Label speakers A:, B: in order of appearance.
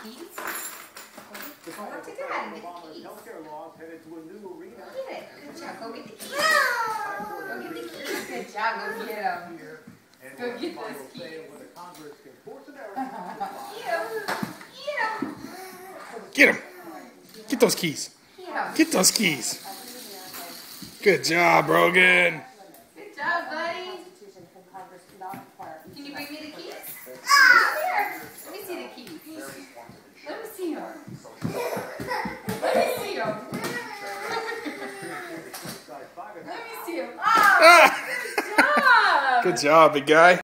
A: keys. Go up to Dad and get the keys. Get it. Good job. Go get the keys. Go get the keys. Good job. Go get them. Go get those keys.
B: Get him. Get those keys. Get those keys. Good job, Brogan.
A: Good job, buddy. Can you bring me the keys? Here. Let me see the keys. Let me see them. Let me see them. Let me see them. Oh, good job.
B: Good job, big guy.